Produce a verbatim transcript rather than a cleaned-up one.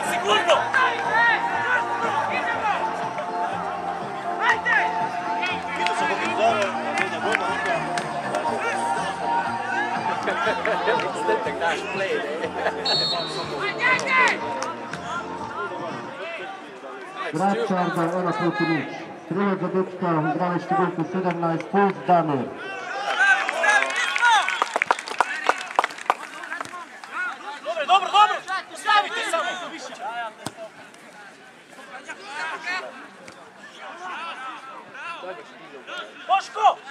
Sigurno! Vidio sam kako udara, Nenja Bojma neka. Istetak naš play, ne? Gračar za Ena Protinić. Strelac za dečka, igrali številku sedemnaest, Puls Damir. Dobro, dobro, dobro! Stavite samo! Boško!